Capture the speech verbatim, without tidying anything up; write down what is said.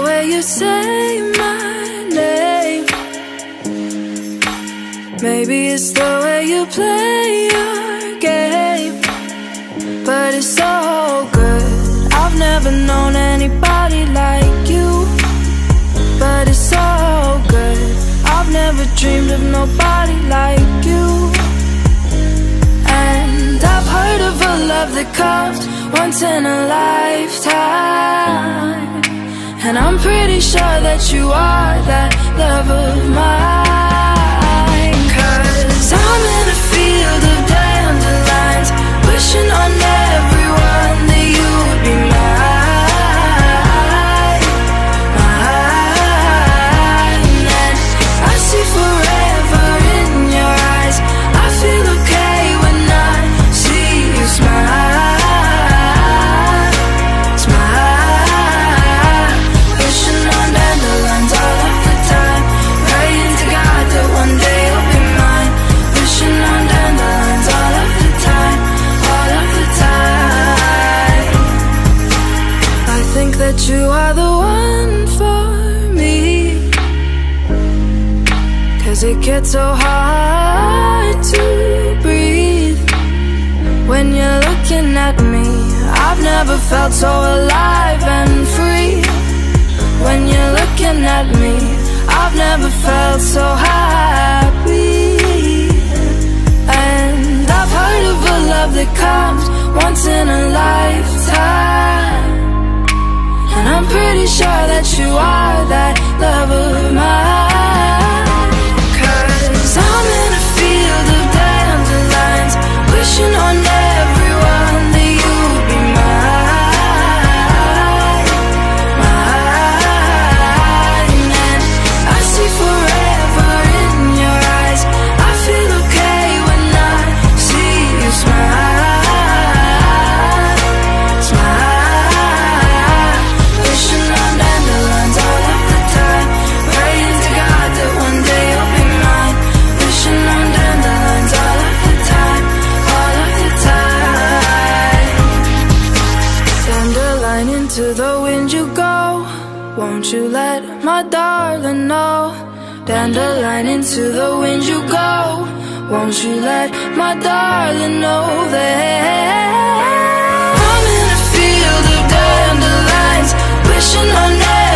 way you say my name. Maybe it's the way you play your game, but it's so good. I've never known anybody like you, but it's so good. I've never dreamed of nobody like you. And I've heard of a love that comes once in a lifetime, and I'm pretty sure that you are that love of mine. Cause I'm in a field of dandelions, wishing on everyone that you would be mine, mine. And I see forever in your eyes. I feel okay when I see you smile, smile. Wishing on dandelions all of the time, praying to God that one day you'll be mine. Wishing on dandelions all of the time, all of the time. I think that you are the one for me, cause it gets so hard to breathe when you're looking at me. I've never felt so alive and free. When you're looking at me, I've never felt so happy. And I've heard of a love that comes once in a lifetime, and I'm pretty sure that you are that love of mine. Cause I'm in a field of dandelions, wishing on everyone that you would be mine, mine. And I see forever in your eyes. I feel okay when I see you smile, smile. Wishing on dandelions all of the time, praying to God that one day you'll be mine. Wishing on dandelions all of the time, all of the time. Dandelion, into the wind you go, won't you let my darling know? Dandelion, into the wind you go, won't you let my darling know that I'm in a field of dandelions, wishing on